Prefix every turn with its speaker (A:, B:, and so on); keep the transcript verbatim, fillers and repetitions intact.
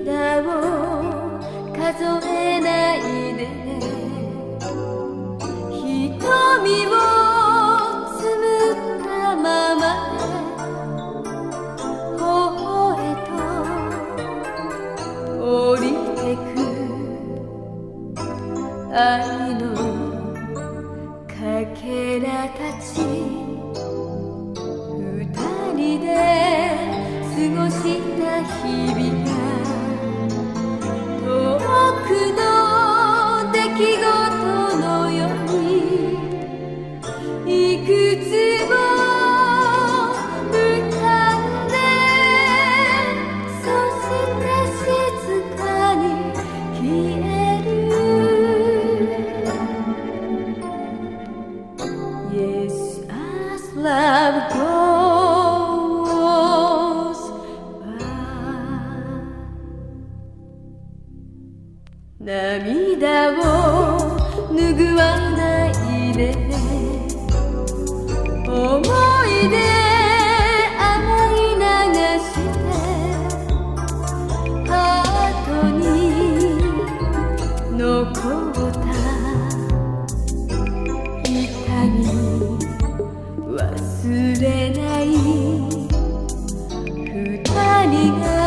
A: 涙を数えないでね。瞳をつむったままで頬へと降りてく愛のかけらたち。二人で過ごした日々が遠くの出来事のようにいくつも浮かんで、そして静かに消える。 Yes, as love goes by。 涙を拭わないでね。思い出洗い流してハートに残った痛み忘れない。二人が